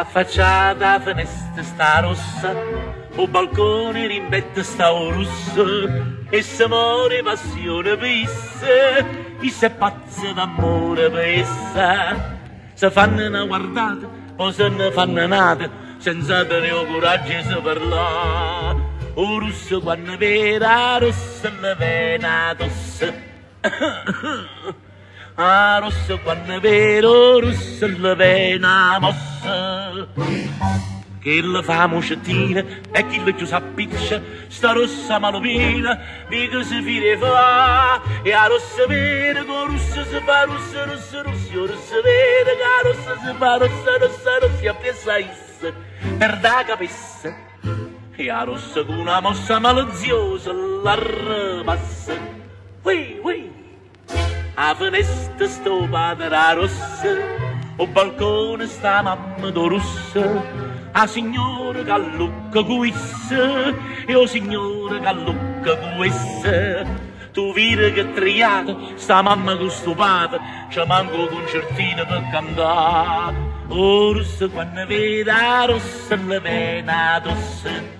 affacciata a finestra sta rossa, o balcone rimbetta sta o russo, e se muore passione per essa, issa è pazza d'amore per essa. Se fanno una guardata, poi se ne fanno nata, senza avere il coraggio di parlare. O russo quando vera, rossa la vena tosse. Ah, rosso quando vero, rosso la vena mossa. Che la fa muscettina e chi la chiusa appiccia, sta rossa malopina, mica si fine fa. E a rossa vera, con rossa si fa rossa, rossa, rossa, rossa vera, che a rossa si fa rossa, rossa, rossa, appressa issa, per da capessa. E a rossa con una mossa maliziosa la ripassa. Ui, ui, a finestra sto padre a rossa, o balcone sta mamma do rossa. A signora che lucca quissa, e o signora che lucca quissa. Tu vedi che triata, sta mamma con sto padre, c'è manco concertina per cantare. O rossa quando vede a rossa la vena tosse.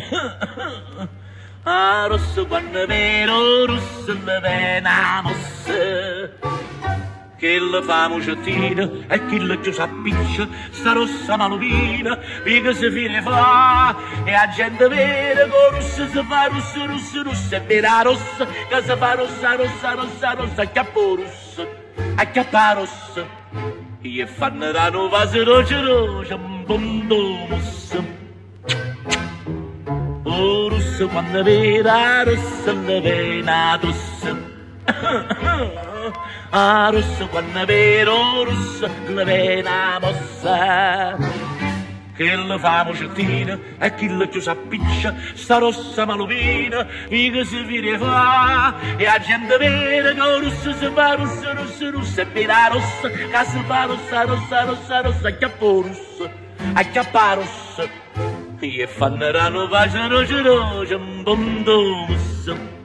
A rossa quando vede rossa la vena mossa. Che la fa muscettina e chi la giù s'appiccia, sta rossa malupina, mica si fine fa. E a gente vera con rossa si fa rossa, rossa, rossa, e vera rossa, che si fa rossa, rossa, rossa, rossa, acchiappo rossa, acchiappa rossa. E fanno da nuova se roce roce, un bondo mossa. O rossa quando vera rossa la vena tosse. A rossa quando vero rossa la vena mossa. Che la fa muscettina e chi la chiusa appiccia, sta rossa malupina, mica si fine fa. E a gente vera con rossa si fa rossa, rossa, rossa, e vera rossa, che si fa rossa, rossa, rossa, rossa, acchiappo rossa, acchiappa rossa. E fanno la nuova roce roce, un bondo mossa.